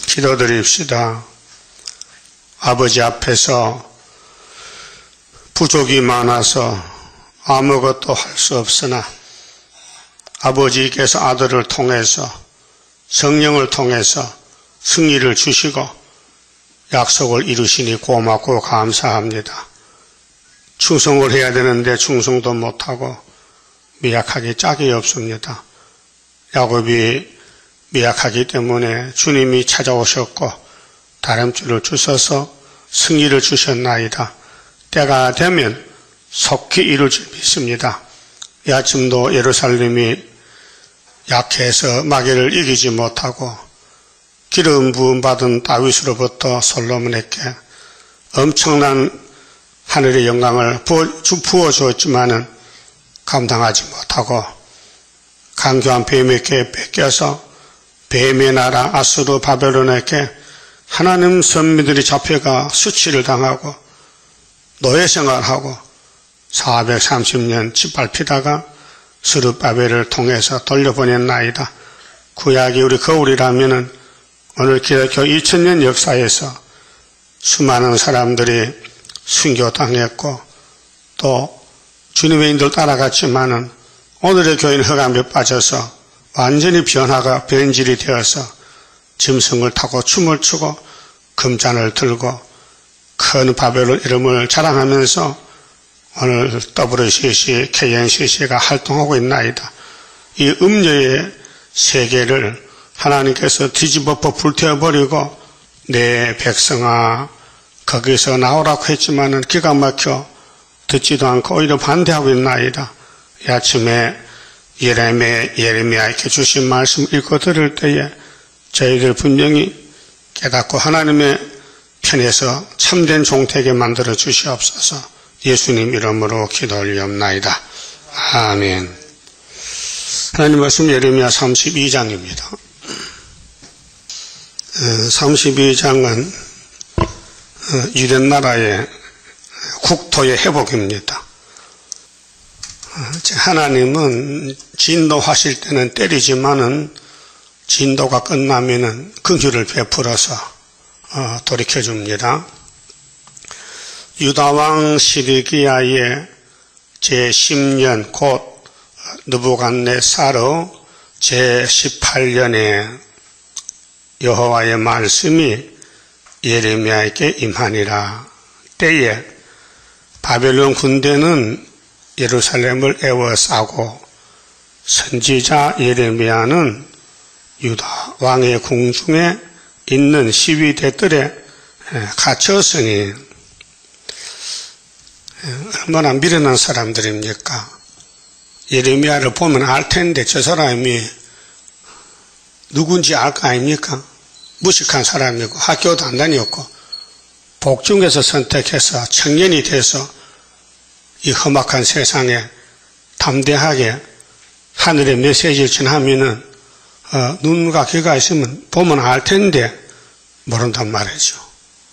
기도드립시다. 아버지 앞에서 부족이 많아서 아무것도 할 수 없으나 아버지께서 아들을 통해서 성령을 통해서 승리를 주시고 약속을 이루시니 고맙고 감사합니다. 충성을 해야 되는데 충성도 못하고 미약하기 짝이 없습니다. 야곱이 미약하기 때문에 주님이 찾아오셨고 다름줄을 주셔서 승리를 주셨나이다. 때가 되면 속히 이룰 줄 믿습니다. 이 아침도 예루살렘이 약해서 마귀를 이기지 못하고 기름 부음 받은 다윗으로부터 솔로몬에게 엄청난 하늘의 영광을 부어주었지만은 감당하지 못하고 강교한 뱀에게 뺏겨서 뱀의 나라 아수르 바벨론에게 하나님 선민들이 잡혀가 수치를 당하고 노예 생활하고 430년 짓밟히다가 스룹바벨을 통해서 돌려보냈나이다. 구약이 우리 거울이라면은 오늘 기독교 2000년 역사에서 수많은 사람들이 순교당했고 또 주님의 인도를 따라갔지만은 오늘의 교회는 흑암에 빠져서 완전히 변질이 되어서 짐승을 타고 춤을 추고 금잔을 들고 큰 바벨론 이름을 자랑하면서 오늘 WCC, KNCC가 활동하고 있나이다. 이 음녀의 세계를 하나님께서 뒤집어 불태워버리고 내 백성아 거기서 나오라고 했지만은 기가 막혀 듣지도 않고 오히려 반대하고 있나이다. 이 아침에 예레미야에게 주신 말씀 읽고 들을 때에 저희들 분명히 깨닫고 하나님의 편에서 참된 종되게 만들어 주시옵소서. 예수님 이름으로 기도 올리옵나이다. 아멘. 하나님 말씀 예레미야 32장입니다. 32장은 유대 나라의 국토의 회복입니다. 하나님은 진노하실 때는 때리지만은 진도가 끝나면은 긍휼을 베풀어서 돌이켜줍니다. 유다왕 시드기야의 제10년 곧 느부갓네살 제18년에 여호와의 말씀이 예레미야에게 임하니라. 때에 바벨론 군대는 예루살렘을 에워싸고 선지자 예레미야는 유다 왕의 궁중에 있는 시위대들에 갇혔으니 얼마나 미련한 사람들입니까? 예레미야를 보면 알 텐데 저 사람이 누군지 알 거 아닙니까? 무식한 사람이고 학교도 안 다녔고 복중에서 선택해서 청년이 돼서 이 험악한 세상에 담대하게 하늘의 메시지를 전하면은 눈과 귀가 있으면 보면 알 텐데 모른단 말이죠.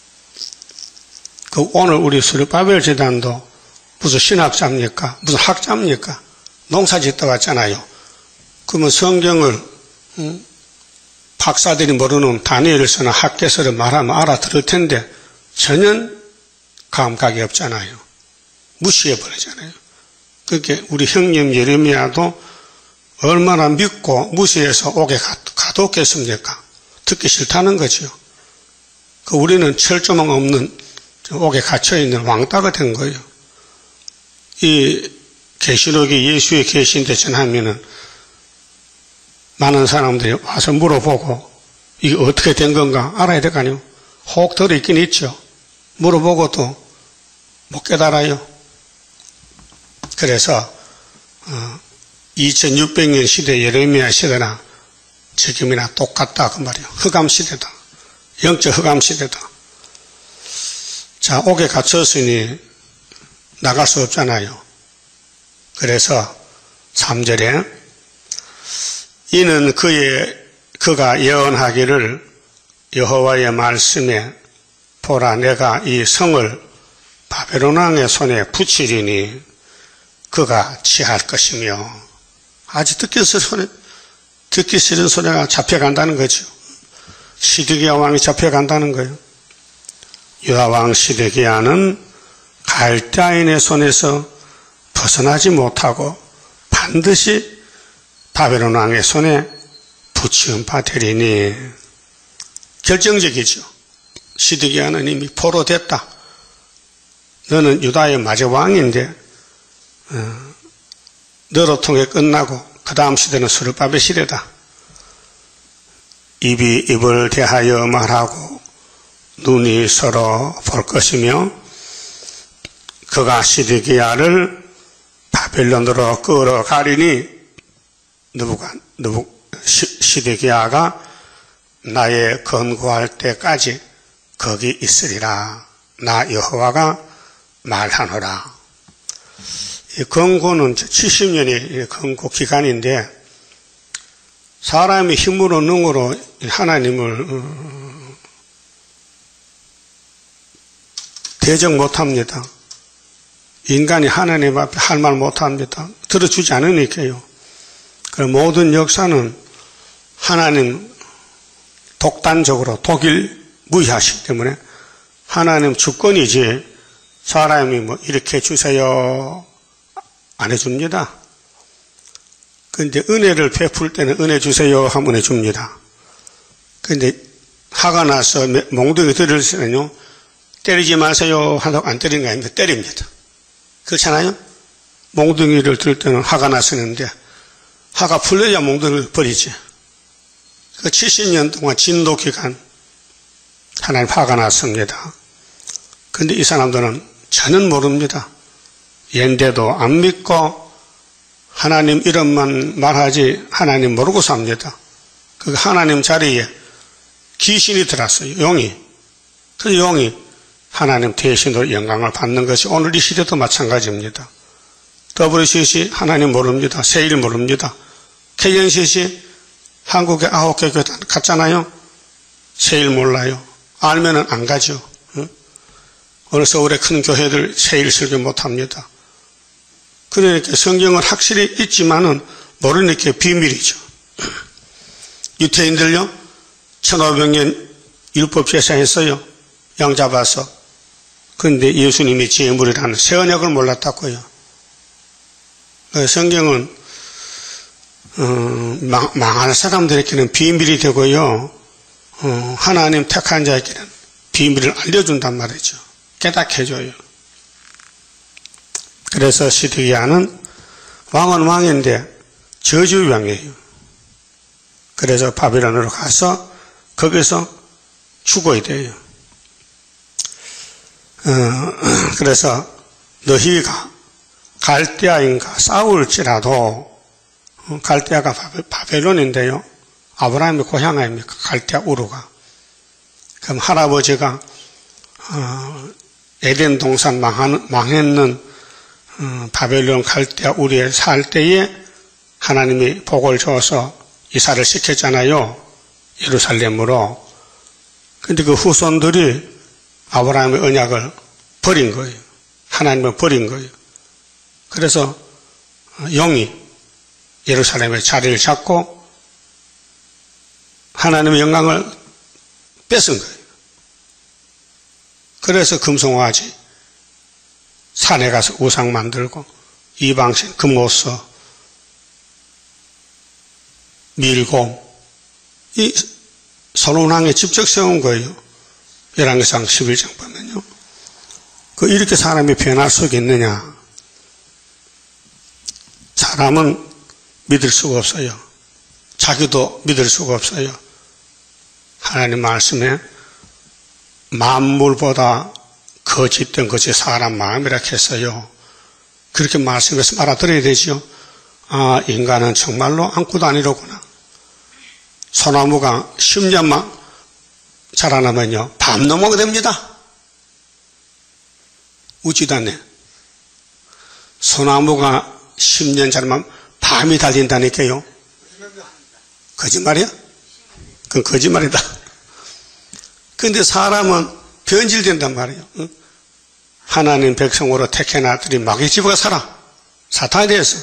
오늘 우리 스룹바벨 재단도 무슨 신학자입니까? 무슨 학자입니까? 농사 짓다 왔잖아요. 그러면 성경을 박사들이 모르는 다니엘서나 학개서를 말하면 알아들을 텐데 전혀 감각이 없잖아요. 무시해버리잖아요. 그렇게 우리 형님 예레미야도 얼마나 믿고 무시해서 옥에 가뒀겠습니까? 듣기 싫다는 거죠. 우리는 철조망 없는 옥에 갇혀있는 왕따가 된 거예요. 이 계시록이 예수의 계시인데 전하면은 많은 사람들이 와서 물어보고 이게 어떻게 된 건가 알아야 될 거 아니에요. 혹 들어있긴 있죠. 물어보고도 못 깨달아요. 그래서 2600년 시대 예레미야 시대나 지금이나 똑같다 그 말이에요. 흑암 시대다. 영적 흑암 시대다. 자, 옥에 갇혔으니 나갈 수 없잖아요. 그래서 3절에 이는 그가 예언하기를 여호와의 말씀에 보라 내가 이 성을 바벨론 왕의 손에 붙이리니 그가 취할 것이며 아주 듣기 싫은 소리가 잡혀간다는 거죠. 시드기야 왕이 잡혀간다는 거예요. 유다 왕 시드기야는 갈대아인의 손에서 벗어나지 못하고 반드시 바벨론 왕의 손에 붙임 받으리니. 결정적이죠. 시드기야는 이미 포로됐다. 너는 유다의 마지막 왕인데 너로 통해 끝나고 그 다음 시대는 스룹바벨 시대다. 입이 입을 대하여 말하고 눈이 서로 볼 것이며 그가 시드기야를 바벨론으로 끌어가리니 시드기야가 나의 건고할 때까지 거기 있으리라. 나 여호와가 말하노라. 이 건고는 70년의 건고 기간인데 사람이 힘으로 능으로 하나님을 대적 못합니다. 인간이 하나님 앞에 할 말 못합니다. 들어주지 않으니까요. 그럼 모든 역사는 하나님 독단적으로 독일무이하시기 때문에 하나님 주권이지 사람이 뭐 이렇게 주세요 안 해줍니다. 근데 은혜를 베풀 때는 은혜 주세요 하면 은혜 줍니다. 근데 화가 나서 몽둥이 들을 때는요 때리지 마세요 하다고 안 때리는 거 아닙니다. 때립니다. 그렇잖아요? 몽둥이를 들 때는 화가 났었는데 화가 풀려야 몽둥이를 버리지. 그 70년 동안 진도 기간 하나님 화가 났습니다. 근데 이 사람들은 전혀 모릅니다. 얘인데도 안 믿고 하나님 이름만 말하지 하나님 모르고 삽니다. 그 하나님 자리에 귀신이 들어왔어요. 용이. 그 용이 하나님 대신으로 영광을 받는 것이 오늘 이 시대도 마찬가지입니다. WCC 하나님 모릅니다. 세일 모릅니다. KNCC 한국에 9개 교회 갔잖아요. 세일 몰라요. 알면은 안 가죠. 어느 서울의 큰 교회들 세일 설교 못합니다. 그러니까 성경은 확실히 있지만은 모르는 게 비밀이죠. 유태인들요 1500년 율법 제사했어요. 양 잡아서. 그런데 예수님이 제물이라는 새 언약을 몰랐다고요. 성경은 망하는 사람들에게는 비밀이 되고요. 하나님 택한 자에게는 비밀을 알려준단 말이죠. 깨닫게 해줘요. 그래서 시드기야는 왕은 왕인데 저주왕이에요. 그래서 바벨론으로 가서 거기서 죽어야 돼요. 그래서 너희가 갈대아인과 싸울지라도 갈대아가 바벨론인데요. 아브라함의 고향 아닙니까? 갈대아 우르가. 그럼 할아버지가 에덴 동산 망했는 바벨론 갈대아 우르에 살 때에 하나님이 복을 줘서 이사를 시켰잖아요. 예루살렘으로. 근데 그 후손들이 아브라함의 언약을 버린 거예요. 하나님을 버린 거예요. 그래서 영이 예루살렘의 자리를 잡고 하나님의 영광을 뺏은 거예요. 그래서 금송아지 산에 가서 우상 만들고 이방신 금오서 밀곰 이 솔로몬왕에 직접 세운 거예요. 열왕기상 11장 보면요. 이렇게 사람이 변할 수 있느냐? 사람은 믿을 수가 없어요. 자기도 믿을 수가 없어요. 하나님 말씀에 만물보다 거짓된 것이 사람 마음이라 했어요. 그렇게 말씀해서 알아들어야 되죠. 아, 인간은 정말로 아무것도 아니로구나. 소나무가 10년만 자라나면요, 밤 넘어가 됩니다. 웃지도 않네. 소나무가 10년 자라면 밤이 달린다니까요. 거짓말이야? 그건 거짓말이다. 근데 사람은 변질된단 말이에요. 응? 하나님 백성으로 택해놨더니 마귀 집어가 살아. 사탄에 대해서.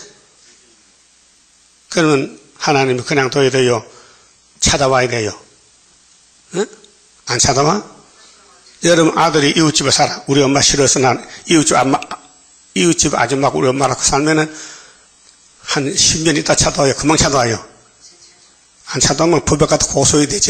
그러면 하나님이 그냥 둬야 돼요? 찾아와야 돼요? 응? 안 찾아와? 여러분 아들이 이웃집에 살아. 우리 엄마 싫어서 난 이웃집 아줌마하고 우리 엄마랑 살면은 한 10년 있다 찾아와요. 금방 찾아와요. 안 찾아오면 법에 가도 고소해야 되지.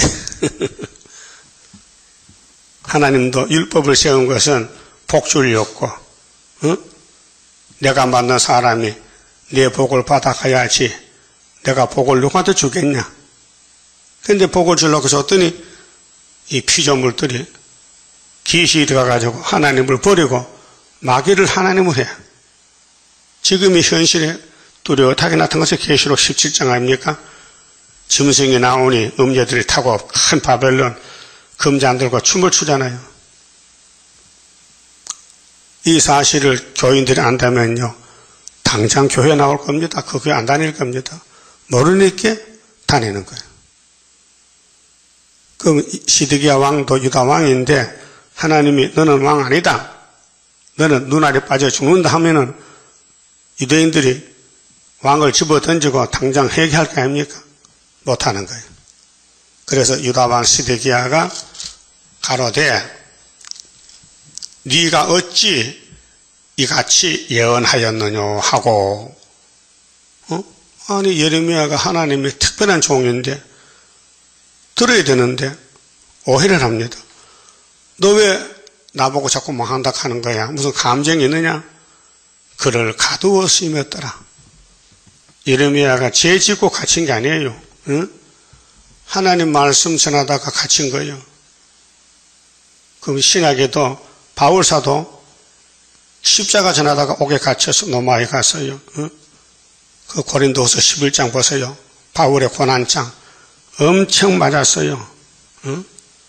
하나님도 율법을 세운 것은 복주려고, 응? 내가 만난 사람이 내 복을 받아가야지 내가 복을 누구한테 주겠냐. 근데 복을 주려고 줬더니 이 피조물들이 귀신이 들어가가지고 하나님을 버리고 마귀를 하나님을 해. 지금 이 현실에 뚜렷하게 나타난 것이 계시록 17장 아닙니까? 짐승이 나오니 음녀들이 타고 큰 바벨론 금잔 들고 춤을 추잖아요. 이 사실을 교인들이 안다면요, 당장 교회 나올 겁니다. 그 교회 안 다닐 겁니다. 모르니까 다니는 거예요. 그럼 시드기야 왕도 유다 왕인데 하나님이 너는 왕 아니다, 너는 눈알이 빠져 죽는다 하면은 유대인들이 왕을 집어던지고 당장 회개할 거 아닙니까? 못하는 거예요. 그래서 유다 왕 시드기야가 가로되 네가 어찌 이같이 예언하였느냐 하고, 아니 예레미야가 하나님의 특별한 종인데 들어야 되는데 오해를 합니다. 너 왜 나보고 자꾸 뭐 한다 하는 거야? 무슨 감정이 있느냐? 그를 가두어 쓰임했더라. 예레미야가 죄 짓고 갇힌 게 아니에요. 응? 하나님 말씀 전하다가 갇힌 거예요. 그럼 신약에도 바울사도 십자가 전하다가 옥에 갇혀서 로마에 갔어요. 응? 그 고린도후서 11장 보세요. 바울의 고난장 엄청 맞았어요. 응?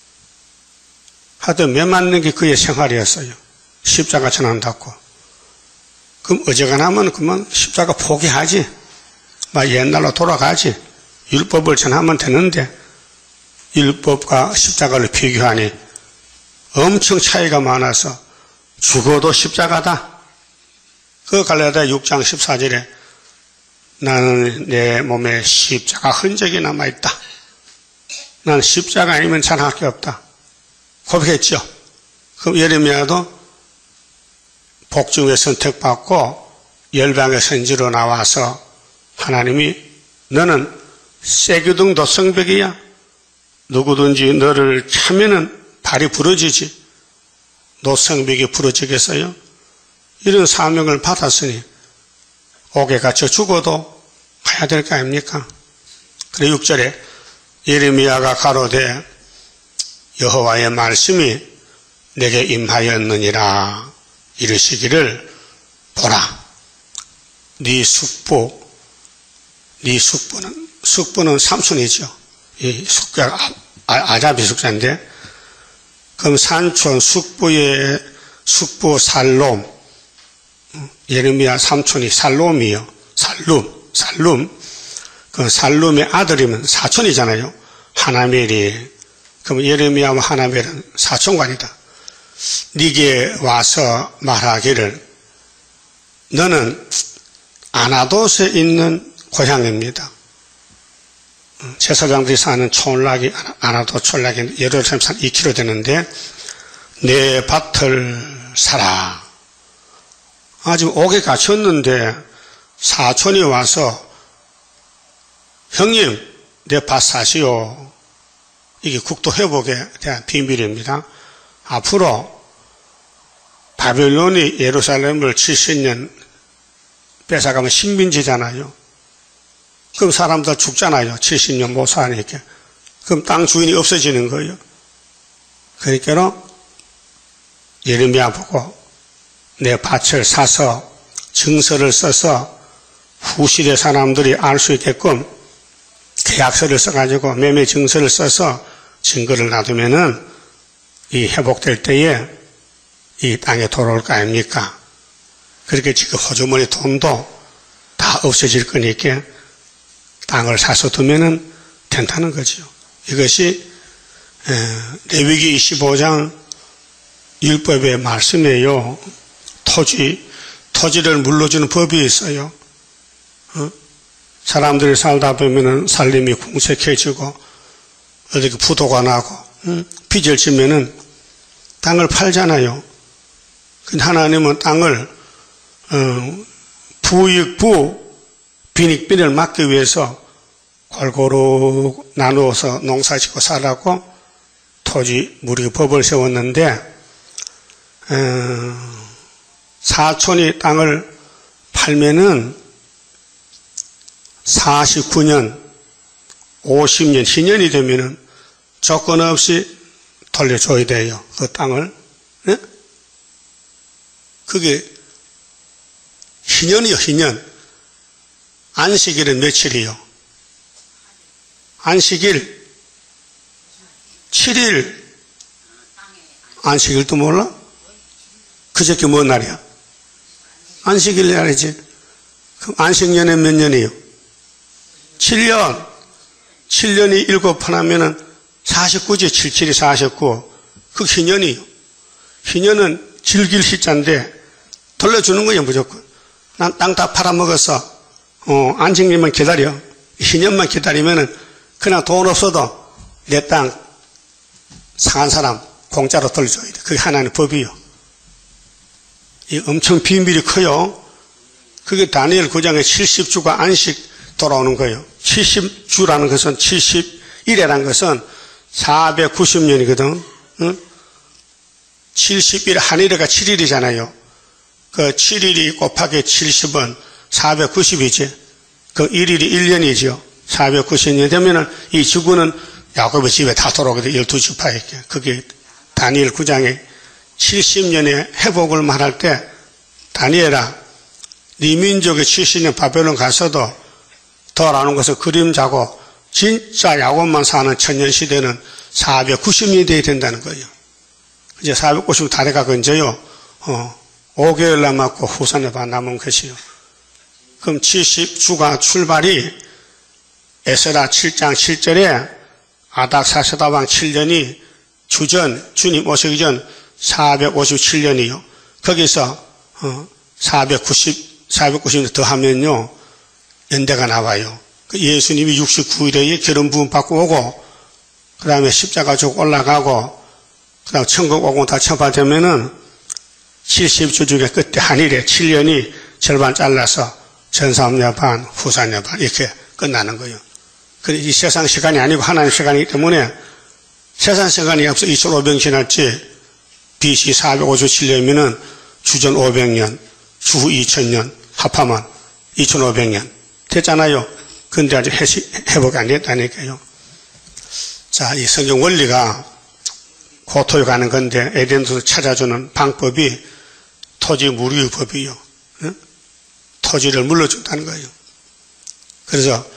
하여튼 매 맞는 게 그의 생활이었어요. 십자가 전한다고. 그럼 어지간하면 그만 십자가 포기하지. 막 옛날로 돌아가지. 율법을 전하면 되는데 율법과 십자가를 비교하니 엄청 차이가 많아서 죽어도 십자가다. 그 갈라디아 6장 14절에 나는 내 몸에 십자가 흔적이 남아있다. 난 십자가 아니면 잘할 게 없다. 고백했죠. 그럼 예레미야도 복중에 선택받고 열방의 선지로 나와서 하나님이 너는 쇠기둥 도성벽이야. 누구든지 너를 차면은 발이 부러지지. 노성벽이 부러지겠어요? 이런 사명을 받았으니 옥에 갇혀 죽어도 가야 될 거 아닙니까? 그래 6절에 예레미야가 가로되 여호와의 말씀이 내게 임하였느니라 이르시기를 보라. 네 숙부는 삼손이죠. 이 숙부가 아자비 숙자인데, 그럼 산촌 숙부 살롬, 예레미야 삼촌이 살롬이요. 살룸. 그 살룸의 아들이면 사촌이잖아요. 하나멜이. 그럼 예레미야와 하나멜은 사촌관이다. 네게 와서 말하기를 너는 아나돗에 있는 고향입니다. 제사장들이 사는 촌락이 아나돗 촌락이 예루살렘에서 2km 되는데 내 밭을 사라. 아직 옥에 갇혔는데 사촌이 와서 형님 내 밭 사시오. 이게 국토 회복에 대한 비밀입니다. 앞으로 바벨론이 예루살렘을 70년 뺏어가면 식민지잖아요. 그럼 사람들 죽잖아요. 70년 못 사니까. 그럼 땅 주인이 없어지는 거예요. 그러니까 예레미야 보고 내 밭을 사서 증서를 써서 후시대 사람들이 알 수 있게끔 계약서를 써가지고 매매 증서를 써서 증거를 놔두면은 이 회복될 때에 이 땅에 돌아올 거 아닙니까? 그렇게 지금 호주머니 돈도 다 없어질 거니까 땅을 사서 두면은 된다는 거죠. 이것이 레위기 25장 율법의 말씀이에요. 토지를 물러주는 법이 있어요. 사람들이 살다 보면은 살림이 궁색해지고 어디 부도가 나고 빚을 지면은 땅을 팔잖아요. 근데 하나님은 땅을 부익부 빈익빈을 막기 위해서 골고루 나누어서 농사짓고 살라고 토지 무리 법을 세웠는데 사촌이 땅을 팔면은 49년, 50년, 희년이 되면은 조건 없이 돌려줘야 돼요. 그 땅을. 네? 그게 희년이요, 희년. 안식일은 며칠이요? 안식일 7일. 안식일도 몰라? 그저께 뭔 날이야? 안식일 날이지. 그럼 안식년은 몇 년이요? 7년. 7년이 7번 하면은 49지. 77이 49. 그 희년이요. 희년은 즐길 희자인데 돌려주는 거예요, 무조건. 난 땅 다 팔아먹어서 안식년만 기다려. 희년만 기다리면은 그냥 돈 없어도 내 땅 상한 사람 공짜로 돌려줘야 돼. 그게 하나님의 법이요. 이 엄청 비밀이 커요. 그게 다니엘 9장에 70주가 안식 돌아오는 거예요. 70주라는 것은 71이라는 것은 490년이거든. 응? 71, 한일이가 7일이잖아요. 그 7일이 곱하기 70은 490이지. 그 1일이 1년이죠. 490년 되면은 이 지구는 야곱의 집에 다 돌아오거든. 12지파에게. 그게 다니엘 9장에 70년의 회복을 말할 때 다니엘아 네 민족의 70년 바벨론 가서도 더 나눈 것은 그림자고 진짜 야곱만 사는 천년시대는 490년이 돼야 된다는 거예요. 이제 490년 다 돼가고 이제요 5개월 남았고 후산에 반 남은 것이요. 그럼 70주가 출발이 에스라 7장 7절에 아닥사스다왕 7년이 주전 주님 오시기 전 457년이요. 거기서 490년 더 하면요 연대가 나와요. 예수님이 69일에 결혼 부음 받고 오고 그 다음에 십자가 쭉 올라가고 그 다음 천국 오고 다 천파되면은 70주 중에 그때 한일에 7년이 절반 잘라서 전사업녀 반 후사녀 반 이렇게 끝나는 거예요. 그래 이 세상 시간이 아니고 하나님 시간이기 때문에 세상 시간이 앞서 2500년 지났지 BC 457년이면은 주전 500년, 주후 2000년, 합하면 2500년 됐잖아요. 근데 아직 회복이 안 됐다니까요. 자, 이 성경 원리가 고토에 가는 건데 에덴에서 찾아주는 방법이 토지 무류의 법이요. 응? 토지를 물러준다는 거예요. 그래서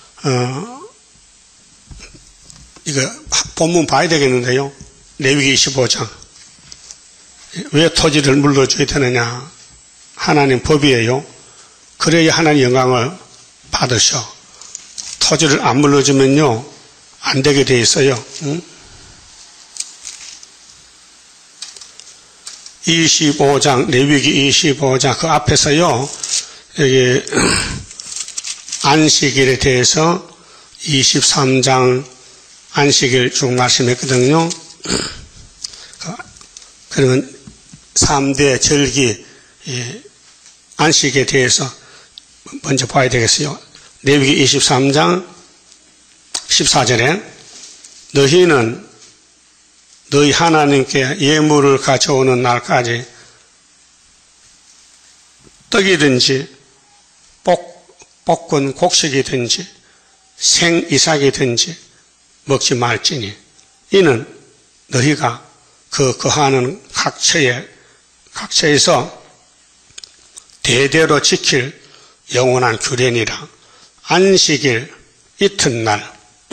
이거 본문 봐야 되겠는데요. 레위기 25장. 왜 토지를 물러줘야 되느냐? 하나님 법이에요. 그래야 하나님 영광을 받으셔. 토지를 안 물러주면요 안 되게 돼 있어요. 응? 25장 레위기 25장 그 앞에서요 여기 안식일에 대해서 23장 안식일 쭉 말씀했거든요. 그러면 3대 절기 안식에 대해서 먼저 봐야 되겠어요. 레위기 23장 14절에 너희는 너희 하나님께 예물을 가져오는 날까지 떡이든지 볶은 곡식이든지 생이삭이든지 먹지 말지니 이는 너희가 그 거하는 각처에서 대대로 지킬 영원한 규례니라. 안식일 이튿날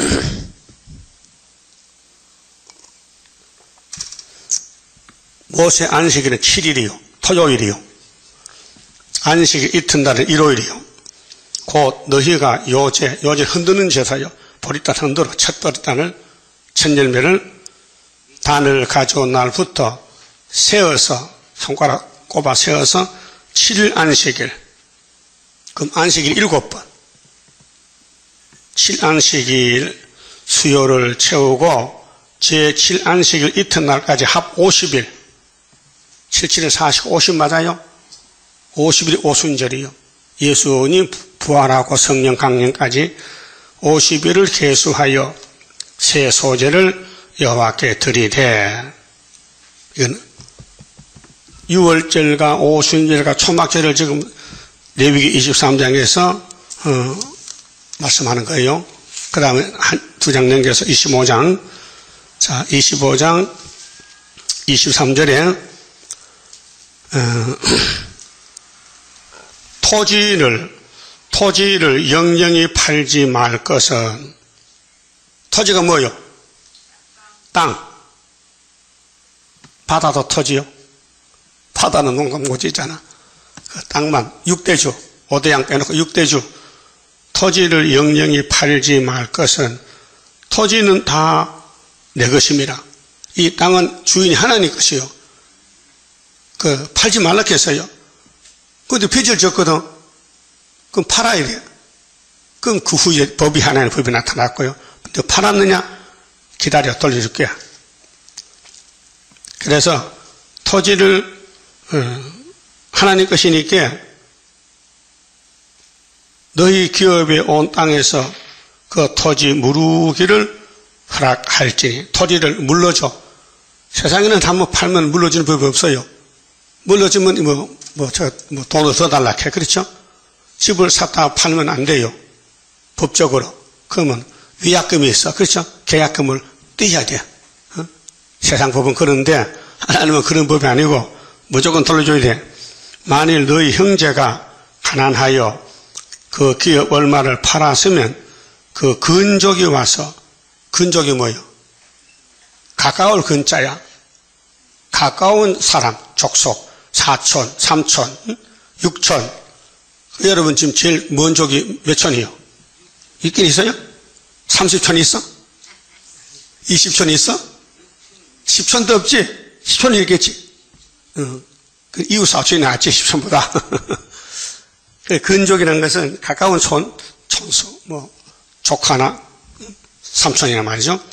모세 안식일은 7일이요. 토요일이요. 안식일 이튿날은 일요일이요. 곧 너희가 요제 흔드는 제사요. 보리단 흔들어 첫 보리단을 첫 열매를 단을 가져온 날부터 세어서 손가락 꼽아 세어서 7일 안식일. 그럼 안식일 7번. 7안식일 수요를 채우고 제7안식일 이튿날까지 합 50일. 77에 40, 50 맞아요? 50일이 오순절이요. 예수님 부활하고 성령 강림까지 50일을 계수하여 새 소제를 여호와께 드리되, 이건 6월절과 오순절과 초막절을 지금 레위기 23장에서 말씀하는 거예요. 그 다음에 두 장 넘겨서 25장. 자, 25장 23절에 토지를 영영히 팔지 말 것은, 토지가 뭐요? 땅. 바다도 토지요. 바다는 농담 못 짓잖아. 그 땅만 6대주, 5대양 빼놓고 6대주. 토지를 영영히 팔지 말 것은, 토지는 다 내 것입니다. 이 땅은 주인이 하나님 것이요. 팔지 말라 했어요. 근데 빚을 졌거든. 그럼 팔아야 돼. 그럼 그 후에 법이 하나님의 법이 나타났고요. 근데 팔았느냐? 기다려, 돌려줄게. 그래서 토지를 하나님 것이니까 너희 기업에 온 땅에서 그 토지 무르기를 허락할지니, 토지를 물러줘. 세상에는 한번 팔면 물러주는 법이 없어요. 물러주면 돈을 더 달라 해. 그렇죠? 집을 샀다가 팔면 안 돼요. 법적으로. 그러면 위약금이 있어. 그렇죠? 계약금을 떼야 돼. 세상 법은 그런데 하나님은 그런 법이 아니고 무조건 돌려줘야 돼. 만일 너희 형제가 가난하여 그 기업 얼마를 팔았으면 그 근족이 와서, 근족이 뭐예요? 가까울 근자야. 가까운 사람, 족속, 사촌, 삼촌, 육촌. 여러분 지금 제일 먼 족이 몇 촌이요? 있긴 있어요? 30촌 있어? 20촌 있어? 10촌도 없지? 10촌이 있겠지? 그 이웃 사촌이 낫지, 10촌보다. 근족이라는 것은 가까운 촌수, 조카나 삼촌이나 말이죠.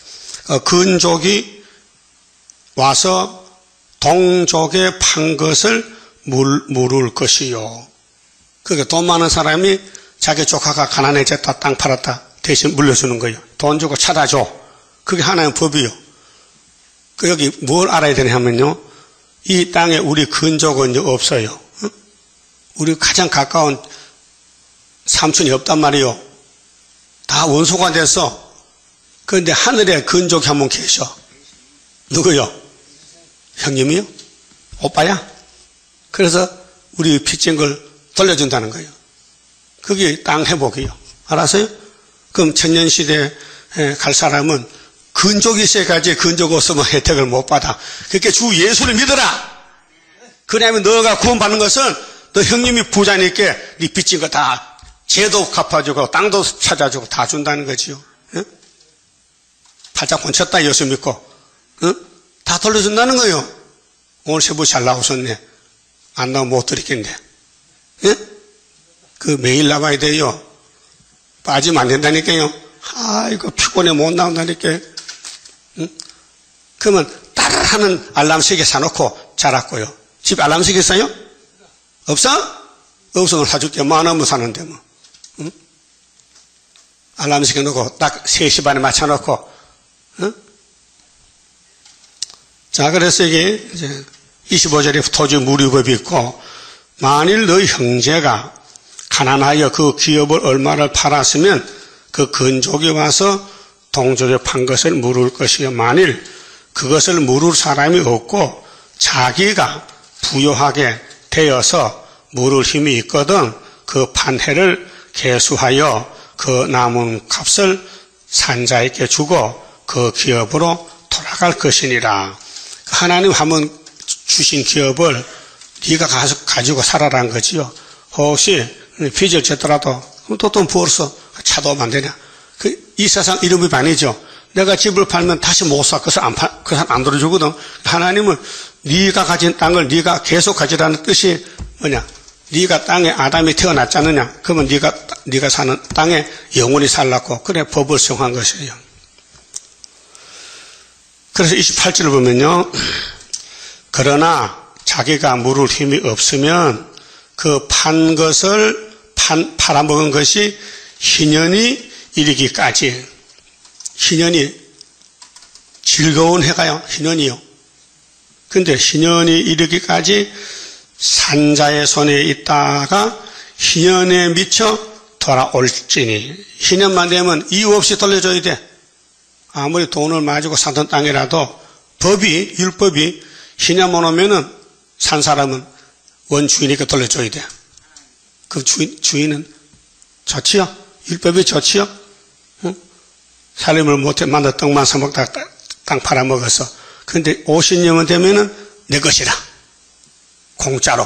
근족이 와서 동족에 판 것을 물을 것이요. 그러니까 돈 많은 사람이 자기 조카가 가난해졌다, 땅 팔았다, 대신 물려주는 거예요. 돈 주고 찾아줘. 그게 하나의 법이요. 여기 뭘 알아야 되냐 하면요. 이 땅에 우리 근족은 없어요. 우리 가장 가까운 삼촌이 없단 말이요. 다 원소가 됐어. 그런데 하늘에 근족이 한 분 계셔. 누구요? 형님이요? 오빠야? 그래서 우리 빚진 걸 돌려준다는 거예요. 그게 땅 회복이요. 알았어요? 그럼 천년시대에 갈 사람은 근족이 있어야지, 근족 없으면 혜택을 못 받아. 그렇게 주 예수를 믿어라. 그러면 너가 구원받는 것은 너 형님이 부자니까 네 빚진 거 다 죄도 갚아주고 땅도 찾아주고 다 준다는 거지요. 응? 팔짝 곤쳤다 예수 믿고, 응? 다 돌려준다는 거예요. 오늘 세부 잘 나오셨네. 안 나오면 못 드리겠는데. 응? 그 매일 나와야 돼요. 빠지면 안 된다니까요. 아이고 피곤해 못 나온다니까. 응? 그러면 따르하는 알람시계 사놓고 자랐고요. 집에 알람시계 있어요? 없어? 없으면 사줄게. 만 원면 사는데 뭐. 응? 알람시계 놓고 딱 3시 반에 맞춰놓고. 응? 자, 그래서 이게 이제 25절에 토지 무류법이 있고, 만일 너희 형제가 가난하여 그 기업을 얼마를 팔았으면 그 근족이 와서 동족에 판 것을 물을 것이요. 만일 그것을 물을 사람이 없고 자기가 부유하게 되어서 물을 힘이 있거든 그 판해를 계수하여 그 남은 값을 산자에게 주고 그 기업으로 돌아갈 것이니라. 하나님 한번 주신 기업을 네가 가지고 살아라는 거지요. 혹시 빚을 졌더라도 또 돈 부어서 차도 오면 안 되냐. 이 세상 이름이 아니죠. 내가 집을 팔면 다시 못 사. 그것을 안 돌려주거든. 하나님은 네가 가진 땅을 네가 계속 가지라는 뜻이 뭐냐. 네가 땅에 아담이 태어났지 않느냐. 그러면 네가 사는 땅에 영원히 살라고. 그래 법을 수행한 것이에요. 그래서 28절을 보면요. 그러나 자기가 물을 힘이 없으면 그 판 것을 팔아먹은 것이 희년이 이르기까지, 희년이 즐거운 해가요. 희년이요. 근데 희년이 이르기까지 산자의 손에 있다가 희년에 미쳐 돌아올지니, 희년만 되면 이유 없이 돌려줘야 돼. 아무리 돈을 많이 주고 사던 땅이라도 율법이 희년만 오면은 산 사람은 원주인에게 돌려줘야 돼. 그 주인은 좋지요? 율법이 좋지요? 응? 살림을 못해 만든 떡만 사먹다가 땅 팔아먹어서. 근데 50년만 되면은 내 것이라. 공짜로.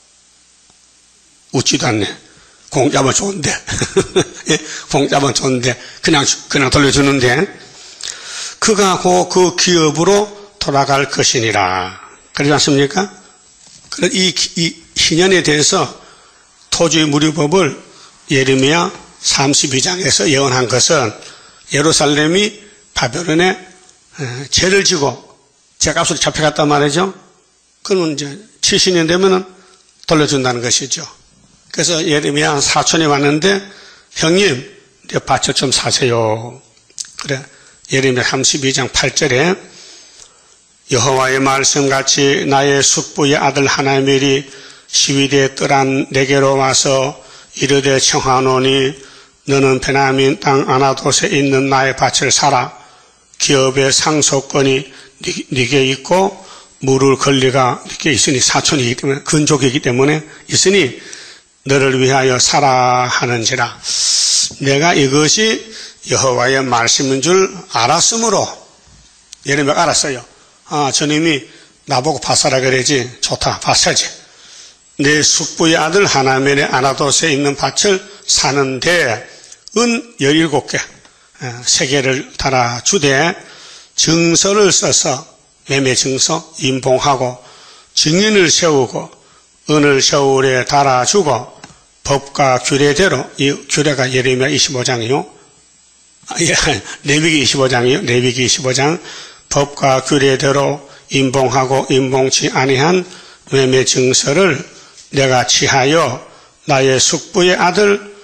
웃지도 않네. 공짜면 좋은데. 공짜면 좋은데. 그냥 돌려주는데. 그가 그 기업으로 돌아갈 것이니라. 그러지 않습니까? 이 희년에 대해서 토지 무리법을 예레미야 32장에서 예언한 것은 예루살렘이 바벨론에 죄를 지고 죄값으로 잡혀갔단 말이죠. 그러면 이제 70년 되면은 돌려준다는 것이죠. 그래서 예레미야 사촌이 왔는데, 형님, 내 밭을 좀 사세요. 그래. 예레미야 32장 8절에 여호와의 말씀같이 나의 숙부의 아들 하나멜이 시위대에 뜰한 내게로 와서 이르되 청하노니 너는 베냐민 땅 아나돗에 있는 나의 밭을 사라. 기업의 상속권이 네게 있고 물을 권리가 네게 있으니, 사촌이기 때문에, 근족이기 때문에 있으니 너를 위하여 사라 하는지라. 내가 이것이 여호와의 말씀인 줄 알았으므로, 예레미야가 알았어요. 저님이 나보고 밭사라 그래지. 좋다, 밭 사지. 내 숙부의 아들 하나멜의 아나돗에 있는 밭을 사는데 은 17개, 3개를 달아주되 증서를 써서, 매매 증서 임봉하고 증인을 세우고 은을 저울에 달아주고 법과 규례대로, 이 규례가 예레미야 25장이요. 레위기 25장이요. 레위기 25장. 법과 규례대로 임봉하고 임봉치 아니한 매매 증서를 내가 취하여 나의 숙부의 아들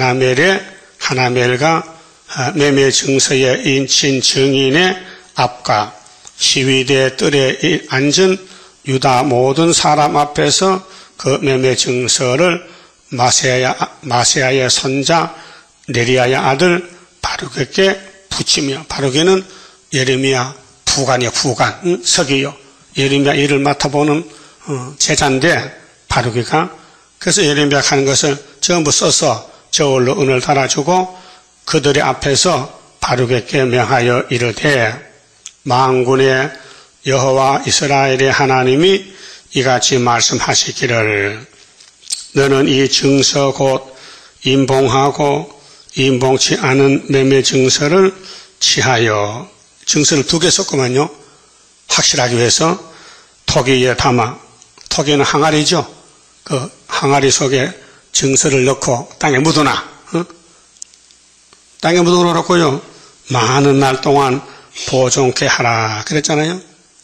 하나멜과 매매 증서에 인친 증인의 앞과 시위대 뜰에 앉은 유다 모든 사람 앞에서 그 매매 증서를 마세야의 손자 네리야의 아들 바룩에게 붙이며, 바룩에는 예레미야 부관이요, 부관, 서기요. 예레미야 일을 맡아보는 제자인데, 바룩이가. 그래서 예레미야가 하는 것을 전부 써서 저울로 은을 달아주고 그들의 앞에서 바룩에게 명하여 이르되, 만군의 여호와 이스라엘의 하나님이 이같이 말씀하시기를, 너는 이 증서 곧 임봉하고 임봉치 않은 매매 증서를 취하여, 증서를 2개 썼구만요. 확실하기 위해서 토기에 담아, 토기는 항아리죠. 그 항아리 속에 증서를 넣고 땅에 묻어놔. 땅에 묻어놓고요, 많은 날 동안 보존케 하라 그랬잖아요.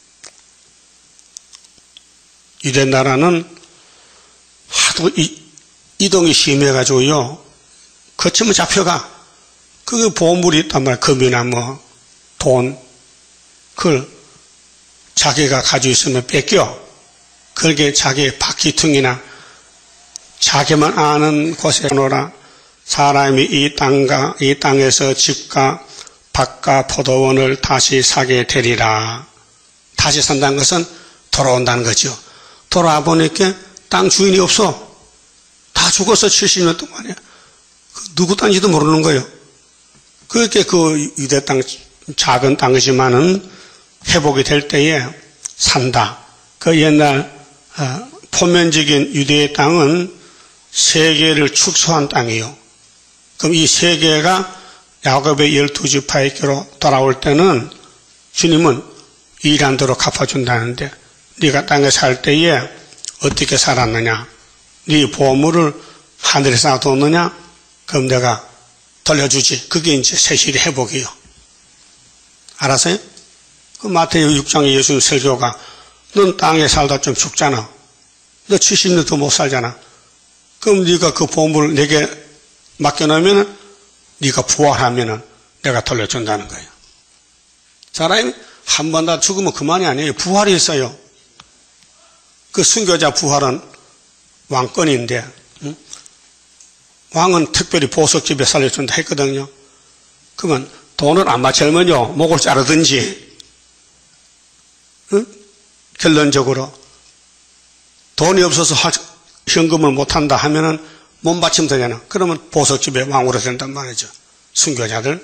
유대 나라는 하도 이동이 심해가지고요, 거치면 잡혀가. 그게 보물이 있단 말이야. 금이나 뭐 돈, 그걸 자기가 가지고 있으면 뺏겨. 그렇게 자기의 바퀴퉁이나 자기만 아는 곳에 놓으라. 사람이 이 땅에서 집과 밭과 포도원을 다시 사게 되리라. 다시 산다는 것은 돌아온다는 거죠. 돌아와 보니까 땅 주인이 없어. 다 죽었어. 70년 동안에. 누구 땅인지도 모르는 거예요. 그렇게 그 유대 땅, 작은 땅이지만은 회복이 될 때에 산다. 그 옛날 포면적인 유대의 땅은 세계를 축소한 땅이에요. 그럼 이 세계가 야곱의 12지파에게로 돌아올 때는 주님은 이란도로 갚아준다는데, 네가 땅에 살 때에 어떻게 살았느냐, 네 보물을 하늘에 쌓아뒀느냐, 그럼 내가 돌려주지. 그게 이제 세실의 회복이에요. 알았어요? 그 마태복음 6장에 예수님 설교가 넌 땅에 살다 좀 죽잖아. 너 70년 더 못 살잖아. 그럼 네가 그 보물을 내게 맡겨놓으면 네가 부활하면 내가 돌려준다는 거예요. 사람이 한 번 다 죽으면 그만이 아니에요. 부활이 있어요. 그 순교자 부활은 왕권인데, 응? 왕은 특별히 보석집에 살려준다 했거든요. 그러면 돈을 안 바치면요, 목을 자르든지, 응? 결론적으로 돈이 없어서 현금을 못한다 하면은 못 바치면 되잖아. 그러면 보석집에 왕으로 된단 말이죠. 순교자들.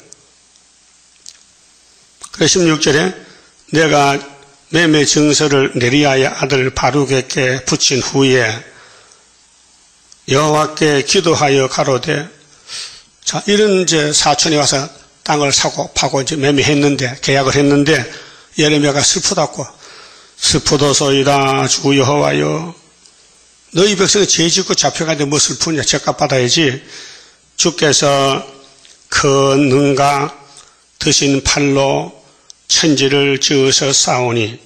그래서 16절에 내가 매매 증서를 네리야의 아들 바룩에게 붙인 후에 여호와께 기도하여 가로되, 자, 이런 이제 사촌이 와서 땅을 사고 파고 이제 매매했는데, 계약을 했는데, 예레미야가 슬프다고, 슬프도소이다 주 여호와여, 너희 백성이 죄 짓고 잡혀가는데 뭐 슬프냐, 죄값 받아야지. 주께서 큰 능과 드신 팔로 천지를 지으셔 싸우니,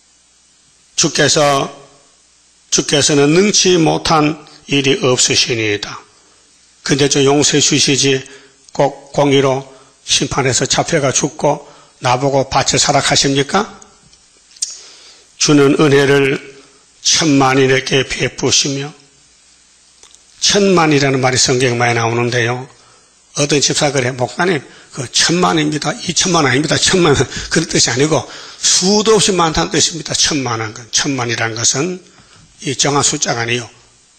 주께서는 능치 못한 일이 없으시니이다. 근데 저 용서해 주시지 꼭 공의로 심판해서 잡혀가 죽고 나보고 밭을 사라 하십니까? 주는 은혜를 천만인에게 베푸시며, 천만이라는 말이 성경에 많이 나오는데요. 어떤 집사 그래, 목사님 그 1000만입니다. 2000만 아닙니다. 1000만 그런 뜻이 아니고 수도 없이 많다는 뜻입니다. 1000만한 건, 1000만이라는 것은 이 정한 숫자가 아니에요.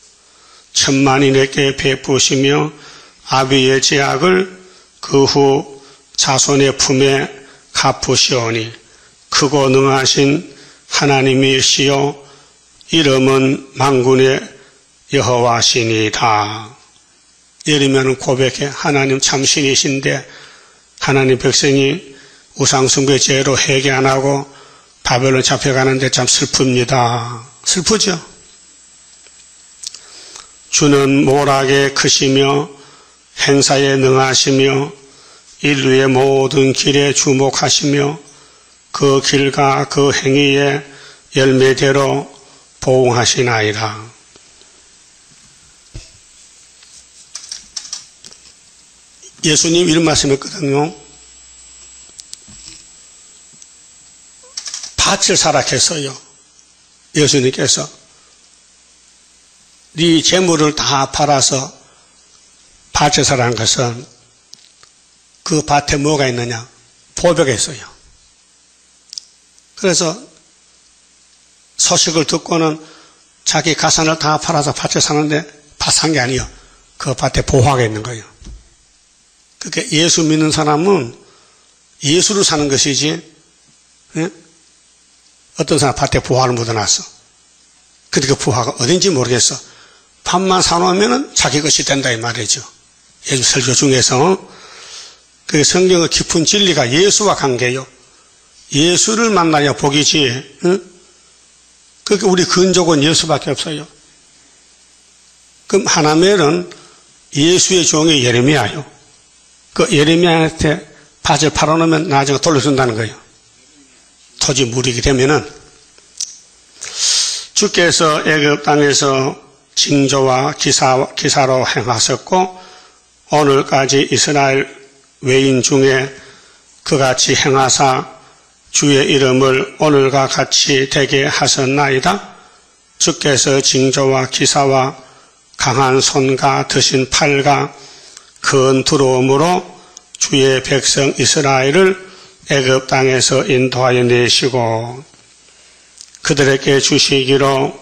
천만인에게 베푸시며 아비의 제약을 그 후 자손의 품에 갚으시오니 크고 능하신 하나님이시요 이름은 만군의 여호와시니이다. 예레미야는 고백해 하나님 참신이신데 하나님 백성이 우상숭배 죄로 회개 안 하고 바벨론 잡혀가는데 참 슬픕니다. 슬프죠? 주는 모락에 크시며 행사에 능하시며 인류의 모든 길에 주목하시며 그 길과 그 행위의 열매대로 보응하시나이다. 예수님 이런 말씀했거든요. 밭을 사라 했어요. 예수님께서 네 재물을 다 팔아서 밭을 사라는 것은 그 밭에 뭐가 있느냐? 보배가 있어요. 그래서 소식을 듣고는 자기 가산을 다 팔아서 밭을 사는데 밭 산 게 아니에요. 그 밭에 보화가 있는 거예요. 그러니까 예수 믿는 사람은 예수를 사는 것이지, 예? 어떤 사람 밭에 보화를 묻어놨어. 근데 그 보화가 어딘지 모르겠어. 밭만 사놓으면 자기 것이 된다 이 말이죠. 예수 설교 중에서 그 성경의 깊은 진리가 예수와 관계요. 예수를 만나야 복이지. 응? 그러니까 우리 근족은 예수밖에 없어요. 그럼 하나멜은 예수의 종이 예레미야요. 그 예레미야한테 밭을 팔아놓으면 나중에 돌려준다는 거예요. 토지 무익이 되면은. 주께서 애굽 땅에서 징조와 기사로 행하셨고 오늘까지 이스라엘 외인 중에 그같이 행하사 주의 이름을 오늘과 같이 되게 하셨나이다. 주께서 징조와 기사와 강한 손과 드신 팔과 큰 두려움으로 주의 백성 이스라엘을 애굽 땅에서 인도하여 내시고 그들에게 주시기로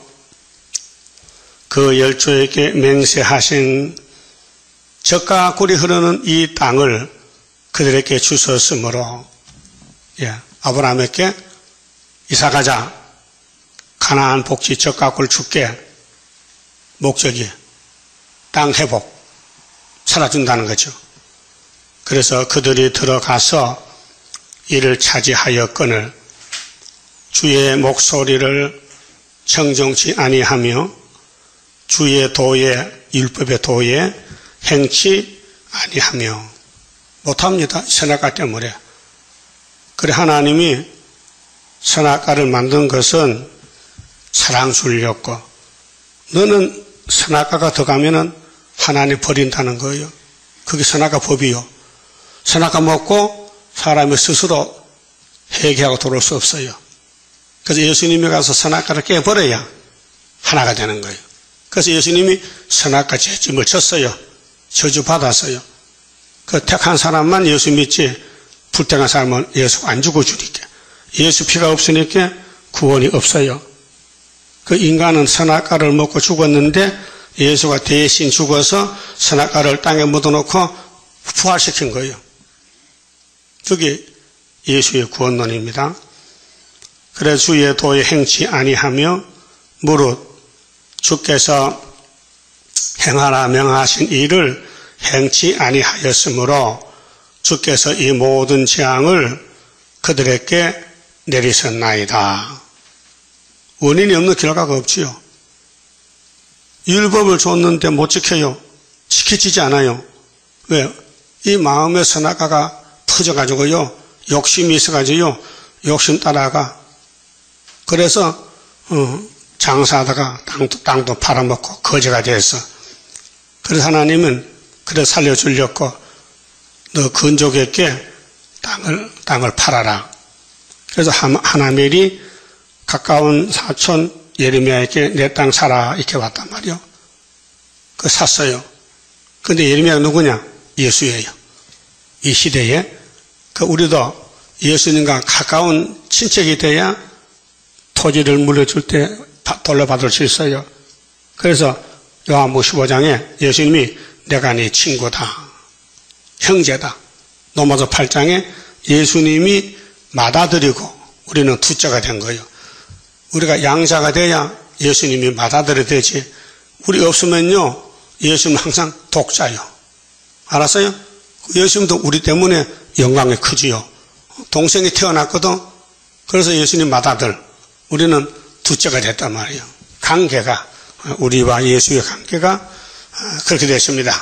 그 열조에게 맹세하신 젖과 꿀이 흐르는 이 땅을 그들에게 주셨으므로, 예, 아브라함에게 이사가자, 가나안 복지 젖과 꿀 줄게. 목적이 땅 회복, 살아준다는 거죠. 그래서 그들이 들어가서 이를 차지하였거늘 주의 목소리를 청정치 아니하며 주의 도에, 율법의 도에 행치 아니하며 못합니다. 선악과 때문에. 그래 하나님이 선악과를 만든 것은 사랑 주려고. 너는 선악과가 더 가면은 하나님 버린다는 거예요. 그게 선악과 법이요. 선악과 먹고 사람이 스스로 회개하고 돌아올 수 없어요. 그래서 예수님이 가서 선악과를 깨버려야 하나가 되는 거예요. 그래서 예수님이 선악과 죄짐을 졌어요. 저주 받았어요. 그 택한 사람만 예수 믿지 불택한 사람은 예수가 안 죽어주니까. 예수 피가 없으니까 구원이 없어요. 그 인간은 선악과를 먹고 죽었는데 예수가 대신 죽어서 선악과를 땅에 묻어놓고 부활시킨 거예요. 그게 예수의 구원론입니다. 그래서 주의 도에 행치 아니하며 무릇 주께서 행하라 명하신 일을 행치 아니하였으므로 주께서 이 모든 재앙을 그들에게 내리셨나이다. 원인이 없는 결과가 없지요. 율법을 줬는데 못 지켜요. 지켜지지 않아요. 왜? 이 마음의 선악과가 터져가지고요. 욕심이 있어가지고요. 욕심 따라가. 그래서 장사하다가 땅도 팔아먹고 거지가 돼서. 그래서 하나님은 그래 살려주려고 너 건족에게 땅을 팔아라. 그래서 하나멜이 가까운 사촌 예레미야에게 내 땅 사라 이렇게 왔단 말이요. 그 샀어요. 근데 예레미야가 누구냐? 예수예요. 이 시대에 우리도 예수님과 가까운 친척이 돼야 토지를 물려줄 때 돌려받을 수 있어요. 그래서 요한복음 15장에 예수님이 내가 네 친구다. 형제다. 로마서 8장에 예수님이 맏아들이고 우리는 두째가 된 거예요. 우리가 양자가 돼야 예수님이 맏아들이 되지. 우리 없으면요. 예수님은 항상 독자요. 알았어요? 예수님도 우리 때문에 영광이 크지요. 동생이 태어났거든. 그래서 예수님 맏아들. 우리는 두째가 됐단 말이에요. 관계가 우리와 예수의 관계가 그렇게 됐습니다.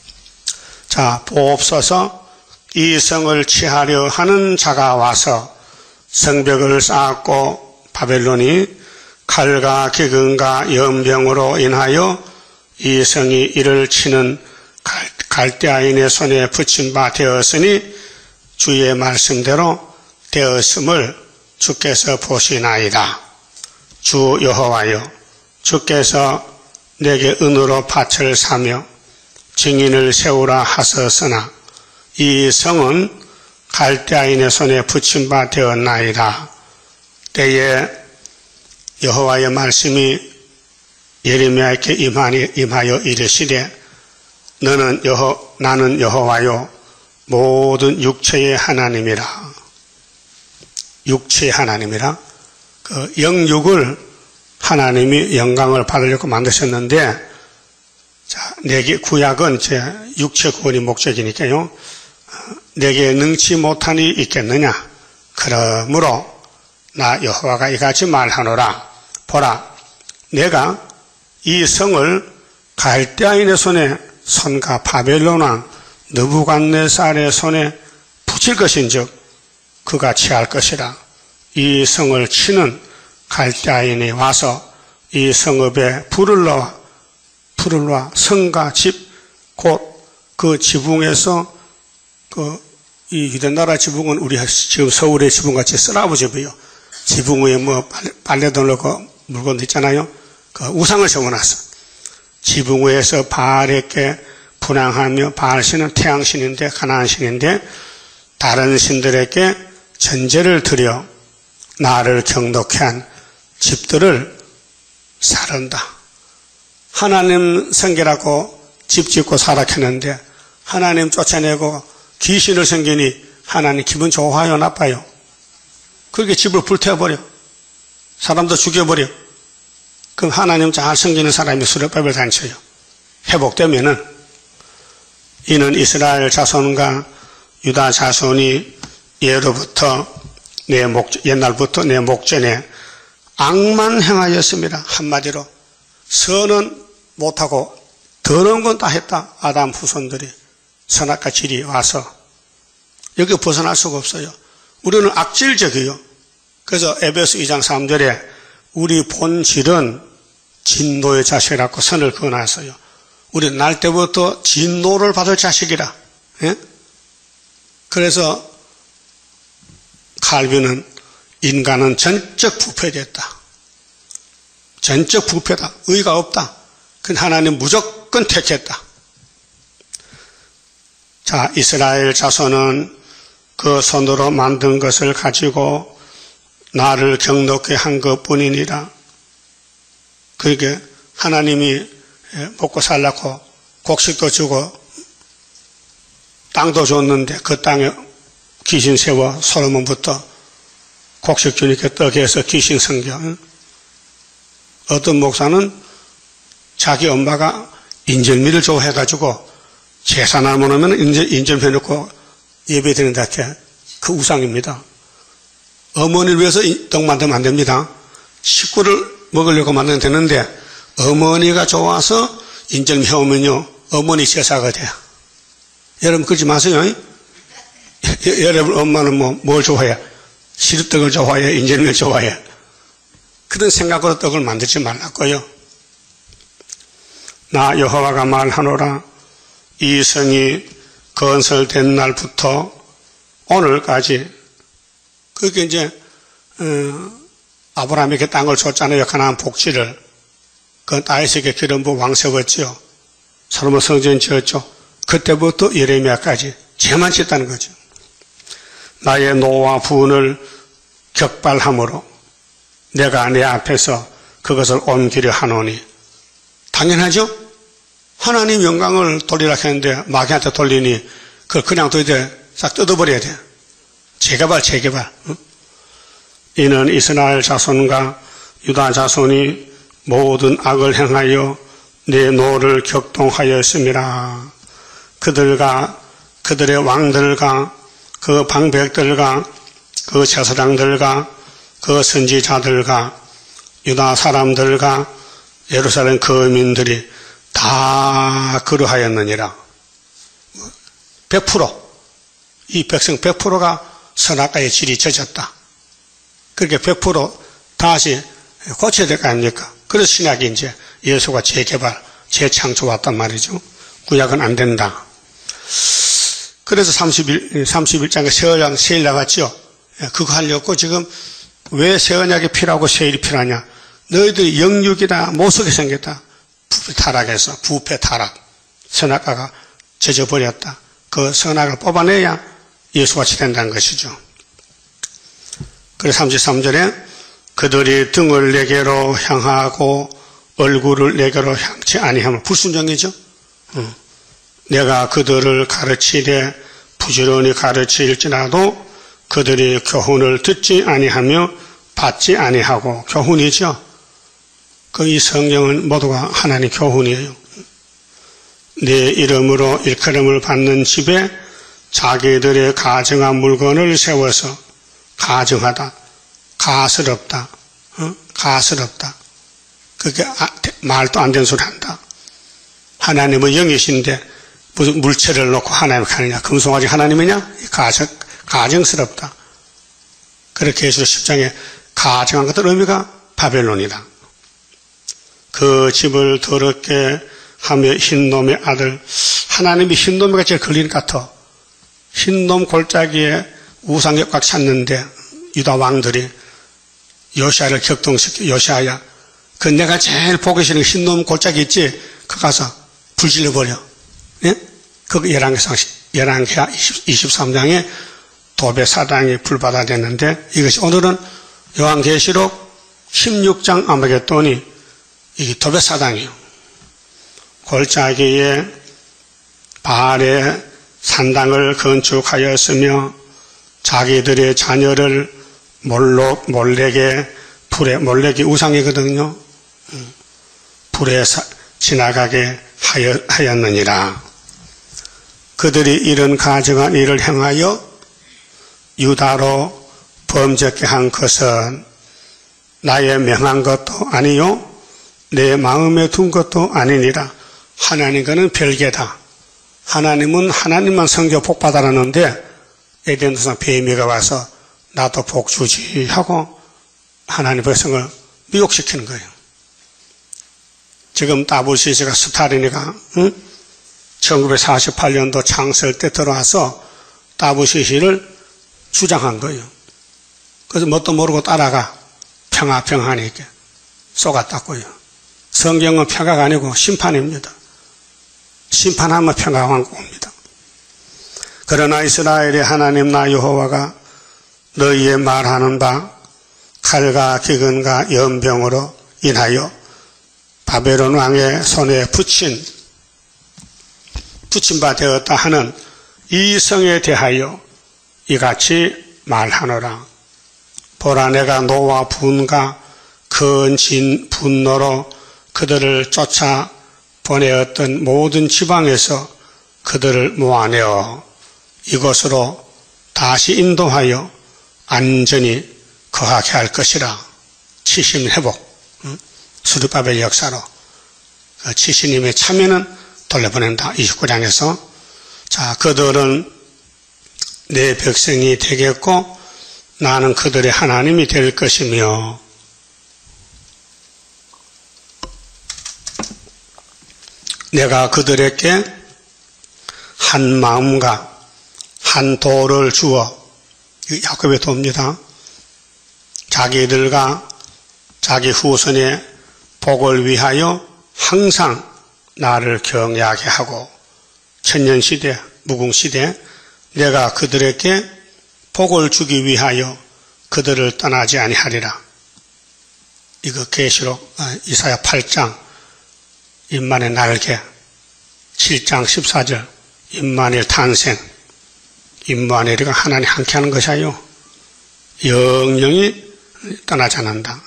자, 보옵소서. 이 성을 취하려 하는 자가 와서 성벽을 쌓았고 바벨론이 칼과 기근과 연병으로 인하여 이 성이 이를 치는 갈대아인의 손에 붙인 바 되었으니 주의 말씀대로 되었음을 주께서 보시나이다. 주 여호와여, 주께서 내게 은으로 밭을 사며 증인을 세우라 하셨으나 이 성은 갈대아인의 손에 붙인 바 되었나이다. 때에 여호와의 말씀이 예레미야에게 임하여 이르시되 나는 여호와요 모든 육체의 하나님이라. 육체의 하나님이라. 그 영육을 하나님이 영광을 받으려고 만드셨는데, 자, 내게 구약은 제 육체 구원이 목적이니까요. 내게 능치 못하니 있겠느냐? 그러므로 나 여호와가 이같이 말하노라. 보라, 내가 이 성을 갈대아인의 손에 선과 바벨론 왕 느부갓네살의 손에 붙일 것인즉 그가 취할 것이라. 이 성을 치는 갈대아인이 와서 이 성읍에 불을 넣어 성과 집 곧 그 지붕에서 이 유대나라 지붕은 우리 지금 서울의 지붕같이 쓰라부 집이요. 지붕 위에 빨래도 넣고 물건도 있잖아요. 그 우상을 세워놨어. 지붕 위에서 바알에게 분향하며 바알신은 태양신인데 가나안신인데 다른 신들에게 전제를 드려 나를 경독케 한 집들을 사른다. 하나님 섬기라고 집 짓고 살아켰는데 하나님 쫓아내고 귀신을 섬기니 하나님 기분 좋아요, 나빠요? 그렇게 집을 불태워버려. 사람도 죽여버려. 그럼 하나님 잘 섬기는 사람이 수레밥을 단쳐요. 회복되면은 이는 이스라엘 자손과 유다 자손이 옛날부터 내 목전에 악만 행하였습니다. 한마디로 선은 못하고 더러운 건 다 했다. 아담 후손들이 선악과 질이 와서 여기 벗어날 수가 없어요. 우리는 악질적이요. 그래서 에베소 2장 3절에 우리 본질은 진노의 자식이라고 선을 그어놨어요. 우리 날 때부터 진노를 받을 자식이라. 예? 그래서 칼빈은 인간은 전적 부패됐다. 전적 부패다. 의가 없다. 그 하나님 무조건 택했다. 자, 이스라엘 자손은 그 손으로 만든 것을 가지고 나를 경롭게 한 것뿐이니라. 그러게 하나님이 먹고 살라고 곡식도 주고 땅도 줬는데 그 땅에 귀신 세워 솔로몬부터 곡식 주니까 떡에서 귀신 생겨. 어떤 목사는 자기 엄마가 인절미를 좋아해가지고 제사 나무면 인절미 해놓고 예배 드린다 해. 그 우상입니다. 어머니를 위해서 떡 만들면 안 됩니다. 식구를 먹으려고 만들면 되는데 어머니가 좋아서 인절미 해오면요 어머니 제사가 돼요. 여러분 그러지 마세요. 여러분 엄마는 뭘 좋아해? 시루떡을 좋아해? 인절미를 좋아해? 그런 생각으로 떡을 만들지 말라고요. 나 여호와가 말하노라. 이 성이 건설된 날부터 오늘까지 그게 이제 아브라함에게 땅을 줬잖아요. 가나안 복지를. 그 다윗에게 기름 부어 왕 세웠죠. 솔로몬 성전 지었죠. 그때부터 예레미야까지 죄만 짓다는 거죠. 나의 노와 분을 격발함으로 내가 내 앞에서 그것을 옮기려 하노니. 당연하죠? 하나님 영광을 돌리라 했는데 마귀한테 돌리니 그걸 그냥 도저히 싹 뜯어버려야 돼. 재개발. 응? 이는 이스라엘 자손과 유다 자손이 모든 악을 행하여 내 노를 격동하였음이라. 그들의 왕들과 그 방백들과 그 제사장들과 그 선지자들과 유다 사람들과 예루살렘 거민들이 다 그러하였느니라. 100% 이 백성 100%가 선악과의 질이 젖었다. 그렇게 100% 다시 고쳐야 될 거 아닙니까? 그래서 신약이 이제 예수가 재개발, 재창조 왔단 말이죠. 구약은 안 된다. 그래서 31장에 새 언약 세일 나갔죠. 그거 하려고 지금 왜 새 언약이 필요하고 세일이 필요하냐. 너희들이 영육이다 못속에 생겼다. 부패 타락해서 부패 타락. 선악과가 젖어버렸다. 그 선악을 뽑아내야 예수같이 된다는 것이죠. 그래서 33절에 그들이 등을 내게로 향하고 얼굴을 내게로 향치 아니하면 불순종이죠. 내가 그들을 가르치되 부지런히 가르칠지라도 그들이 교훈을 듣지 아니하며 받지 아니하고 교훈이죠. 그 이 성경은 모두가 하나님 교훈이에요. 내 이름으로 일컬음을 받는 집에 자기들의 가증한 물건을 세워서 가증하다, 가스럽다, 가스럽다. 그게 말도 안 되는 소리 한다. 하나님은 영이신데 무슨 물체를 놓고 하나님을 하느냐? 금송아지 하나님이냐? 가증스럽다. 그렇게 예수 10장에 가증한 것들 의미가 바벨론이다. 그 집을 더럽게 하며 흰놈의 아들, 하나님이 흰놈이가 제일 걸리는 것 같아. 흰놈 골짜기에 우상에 꽉 찼는데 유다 왕들이 요시아를 격동시켜. 요시아야, 그 내가 제일 보기 싫은 흰놈 골짜기 있지? 그 가서 불 질러버려. 예? 그 열왕기하 23장에 도배 사당이 불받아냈는데 이것이 오늘은 요한계시록 16장 아마겟돈이 이게 도배 사당이에요. 골짜기에 바알의 산당을 건축하였으며 자기들의 자녀를 몰렉의 불에, 몰렉이 우상이거든요. 불에 지나가게 하였느니라. 그들이 이런 가증한 일을 행하여 유다로 범죄케 한 것은 나의 명한 것도 아니요 내 마음에 둔 것도 아니니라. 하나님과는 별개다. 하나님은 하나님만 성교 복 받아라는데 에덴 동산 뱀이가 와서 나도 복 주지 하고 하나님 백성을 미혹시키는 거예요. 지금 타르시스가 스타린이가 1948년도 창설 때 들어와서 타르시스를 주장한 거예요. 그래서 뭣도 모르고 따라가 평화하니 이렇게 쏘갔다고요. 성경은 평화가 아니고 심판입니다. 심판하면 평화가 옵니다. 그러나 이스라엘의 하나님 나 여호와가 너희의 말하는 바 칼과 기근과 연병으로 인하여 바벨론 왕의 손에 붙인 바 되었다 하는 이 성에 대하여 이같이 말하노라. 보라 내가 노와 분과 큰 분노로 그들을 쫓아 보내었던 모든 지방에서 그들을 모아내어 이곳으로 다시 인도하여 안전히 거하게 할 것이라. 치심 회복, 스룹바벨 역사로 치시님의 참여는 돌려보낸다. 29장에서 자 그들은 내 백성이 되겠고 나는 그들의 하나님이 될 것이며 내가 그들에게 한 마음과 한 도를 주어 야곱의 도입니다. 자기들과 자기 후손의 복을 위하여 항상 나를 경외하게 하고 천년시대, 무궁시대 내가 그들에게 복을 주기 위하여 그들을 떠나지 아니하리라. 이거 계시록 이사야 8장 임마누엘 날개 7장 14절 임마누엘 탄생 임마누엘이가 하나님 함께하는 것이요 영영이 떠나지 않는다.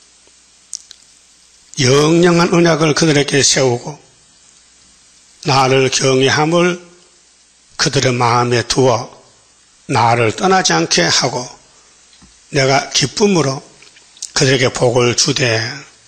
영영한 언약을 그들에게 세우고 나를 경외함을 그들의 마음에 두어 나를 떠나지 않게 하고 내가 기쁨으로 그들에게 복을 주되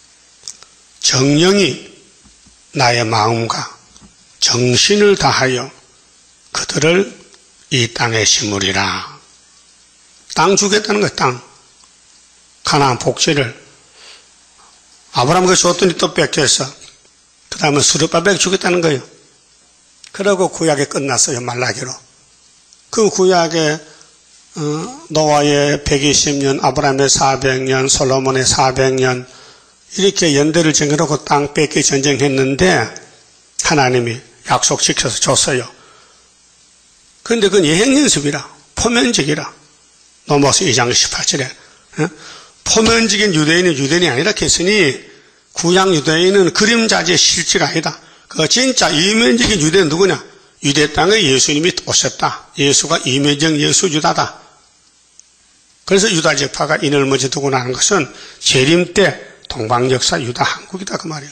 정령이 나의 마음과 정신을 다하여 그들을 이 땅에 심으리라. 땅 주겠다는 거야. 땅. 가나안 복지를 아브라함에게 줬더니 또 뺏겼어. 그 다음에 스룹바벨 주겠다는 거예요. 그러고 구약이 끝났어요. 말라기로. 그 구약에 노아의 120년, 아브라함의 400년, 솔로몬의 400년 이렇게 연대를 정해놓고 땅 뺏기 전쟁했는데 하나님이 약속시켜서 줬어요. 그런데 그건 예행연습이라 포면직이라 노모스 2장 18절에 포면직인 유대인은 유대인이 아니라 했으니 구약 유대인은 그림자지의 실체가 아니다. 그 진짜 이면적인 유대는 누구냐? 유대 땅에 예수님이 오셨다. 예수가 이면적 예수 유다다. 그래서 유다 지파가 인을 먼저 두고 나는 것은 재림 때 동방역사 유다 한국이다 그 말이에요.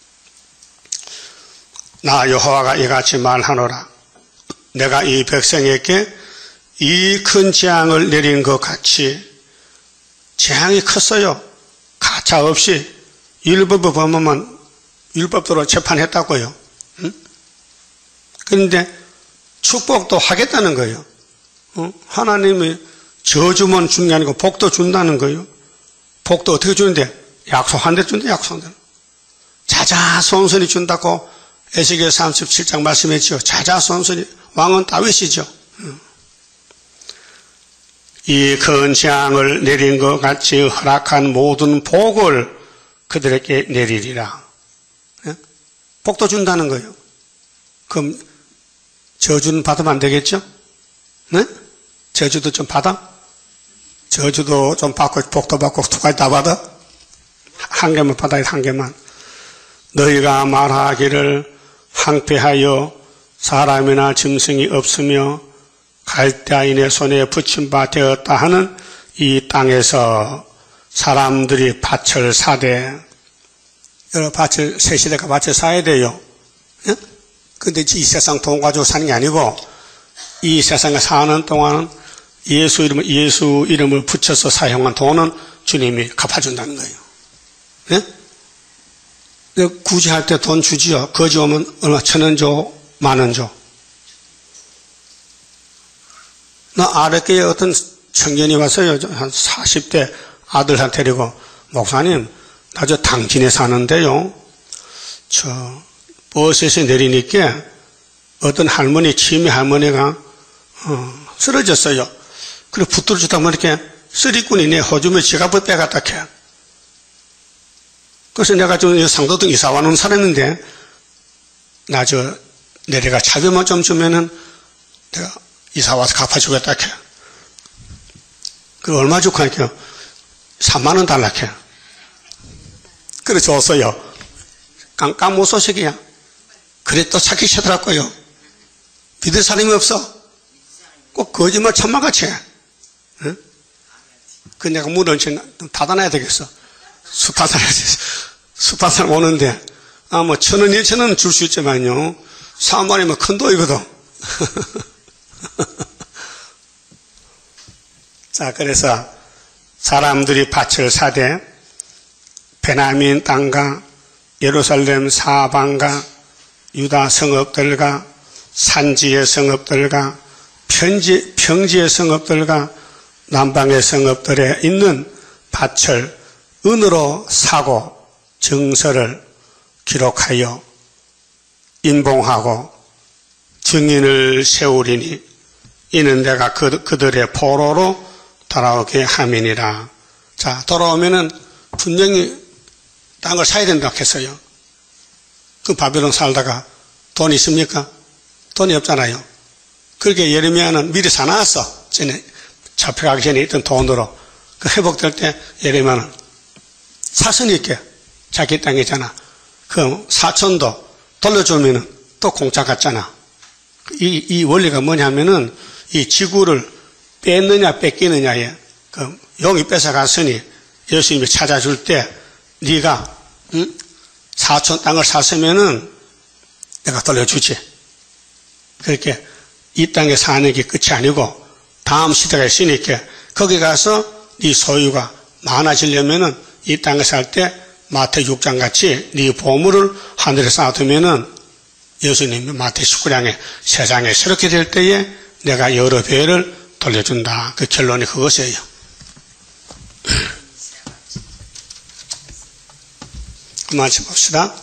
나 여호와가 이같이 말하노라. 내가 이 백성에게 이 큰 재앙을 내린 것 같이 재앙이 컸어요. 가차 없이 율법을 범하면 율법대로 재판했다고요. 그런데 축복도 하겠다는 거예요. 하나님이 저주만 주는 게 아니고 복도 준다는 거예요. 복도 어떻게 주는데? 약속한 대 준대, 약속한 대. 자자손손이 준다고 에스겔 37장 말씀했죠. 자자손손이 왕은 다윗이죠. 이 큰 재앙을 내린 것 같이 허락한 모든 복을 그들에게 내리리라. 복도 준다는 거예요. 그럼 저주는 받으면 안 되겠죠? 네? 저주도 좀 받아? 저주도 좀 받고 복도 받고 두 가지 다 받아? 한 개만 받아야 한 개만. 너희가 말하기를 항폐하여 사람이나 짐승이 없으며 갈대아인의 손에 붙인 바 되었다 하는 이 땅에서 사람들이 밭을 사되 여러 밭을 새 시대가 밭을 사야 돼요. 그런데 이 세상 돈 가지고 사는 게 아니고 이 세상에 사는 동안 예수 이름을 붙여서 사용한 돈은 주님이 갚아준다는 거예요. 네? 구제할 때 돈 주지요. 거지 오면 얼마 1,000원 줘, 10,000원 줘. 나 아랫교에 어떤 청년이 왔어요. 한 40대 아들한테 데리고 목사님 나 저 당진에 사는데요. 저 버스에서 내리니까 어떤 할머니 치매 할머니가 쓰러졌어요. 그리고 붙들어 주다 보니까 쓰리꾼이 내 호주머니 지갑을 빼갔다 캐. 그래서 내가 좀 상도동 이사 와는 살았는데 나 저 내려가 차비만 좀 주면은 내가 이사 와서 갚아주겠다 캐. 그 얼마 주고 하니까 3만 원 달라 캐. 그래 줬어요. 깜깜 소식이야. 그래 또 찾기 싫더라고요. 믿을 사람이 없어. 꼭 거짓말 천마같이 해. 응? 그 내가 문을 닫아놔야 되겠어. 수타산 오는데, 뭐 1,000원, 2,000원 줄 수 있지만요. 3만이면 큰 돈이거든. 자, 그래서 사람들이 밭을 사되, 베냐민 땅과 예루살렘 사방과 유다 성읍들과 산지의 성읍들과 평지의 성읍들과 남방의 성읍들에 있는 밭을 은으로 사고 증서를 기록하여 인봉하고 증인을 세우리니 이는 내가 그들의 포로로 돌아오게 함이니라. 자, 돌아오면은 분명히 땅을 사야 된다고 했어요. 그 바벨론 살다가 돈 있습니까? 돈이 없잖아요. 그렇게 예레미야는 미리 사놨어. 전에 잡혀가기 전에 있던 돈으로. 그 회복될 때 예레미야는 사서니까 자기 땅이잖아. 그 사촌도 돌려주면은 또 공짜 같잖아. 이 원리가 뭐냐면은 이 지구를 뺐느냐 뺏기느냐에 그 용이 뺏어갔으니 예수님이 찾아줄 때 네가 사촌 땅을 샀으면은 내가 돌려주지. 그렇게 이 땅에 사는 게 끝이 아니고 다음 시대가 있으니까 거기 가서 네 소유가 많아지려면은 이 땅에 살 때 마태 6장 같이 네 보물을 하늘에 쌓아두면은 예수님이 마태 19장에 세상에 새롭게 될 때에 내가 여러 배를 돌려준다. 그 결론이 그것이에요. 그만 봅시다.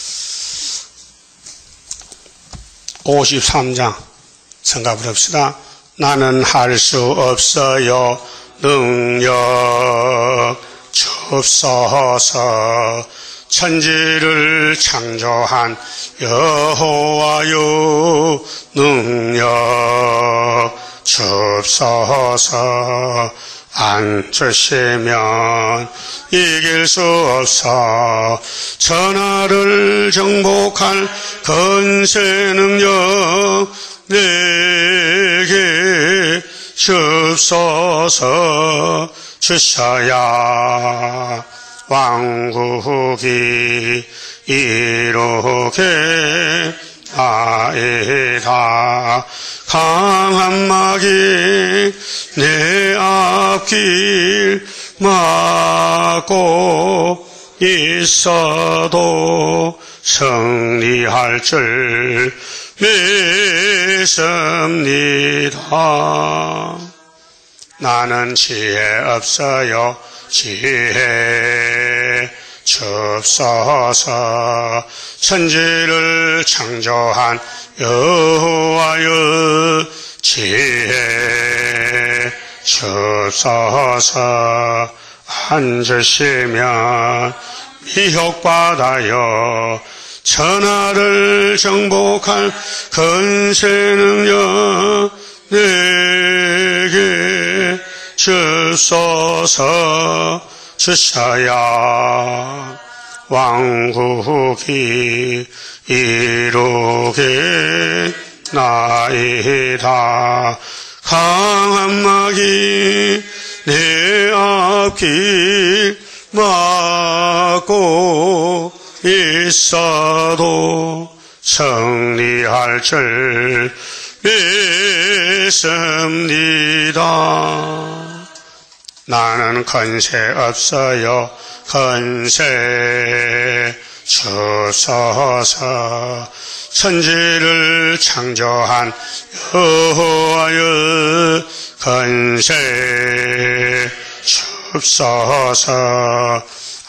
53장 성가 부릅시다. 나는 할 수 없어요. 능력 주옵소서. 천지를 창조한 여호와여 능력 주옵소서. 앉으시면 이길 수 없어. 천하를 정복할 건세 능력 내게 주옵소서. 주셔야 왕국이 이루게 아이다. 강한 막이 내 앞길 막고 있어도 승리할 줄 믿습니다. 나는 지혜 없어요. 지혜 주옵소서. 천지를 창조한 여호와여 지혜 주옵소서. 앉으시면 미혹받아요. 천하를 정복할 건세 능력 내게 주소서. 주셔야 왕국이 이루게 나이다. 강한 막이 내 앞길 막고 있어도 승리할 줄 믿습니다. 나는 건세 없어요. 건세 주소서. 천지를 창조한 여호와여 건세 주옵소서.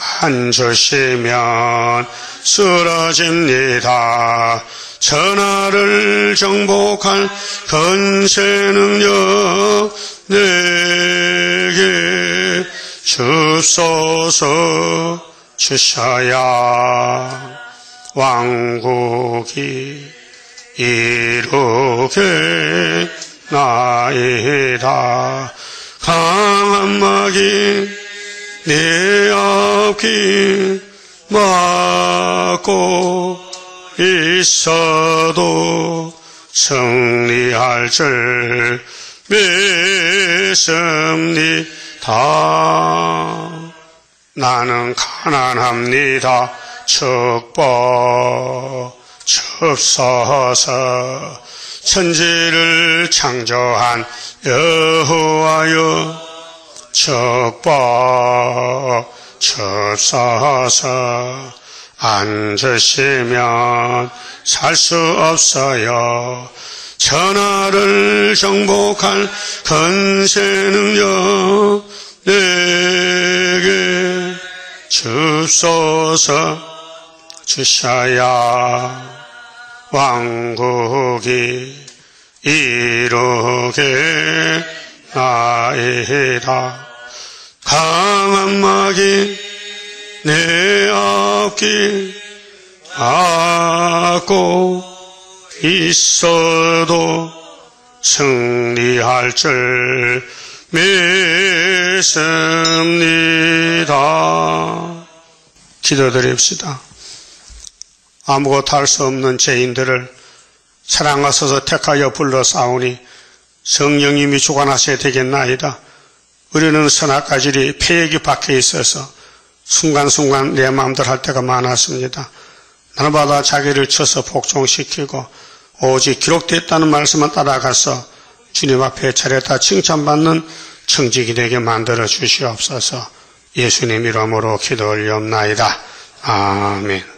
앉으시면 쓰러집니다. 천하를 정복할 건세 능력 내게 주옵소서. 주셔야 왕국이 이루게 나이다. 강한 막이 내 앞길 막고 있어도 승리할 줄 믿습니다. 나는 가난합니다. 축복 주옵소서. 천지를 창조한 여호와여 축복 주옵소서. 앉으시면 살 수 없어요. 천하를 정복할 건세 능력 내게 주옵소서. 주셔야 왕국이 이루게 나이다. 강한 막이 내 앞길 막고 있어도 승리할 줄 믿습니다. 기도드립시다. 아무것도 할 수 없는 죄인들을 사랑하셔서 택하여 불러싸우니 성령님이 주관하셔야 되겠나이다. 우리는 선악과질이 폐역이 박혀 있어서 순간순간 내 마음대로 할 때가 많았습니다. 날마다 자기를 쳐서 복종시키고 오직 기록됐다는 말씀만 따라가서 주님 앞에 차례다 칭찬받는 청지기 되게 만들어 주시옵소서. 예수님 이름으로 기도 올리옵나이다. 아멘.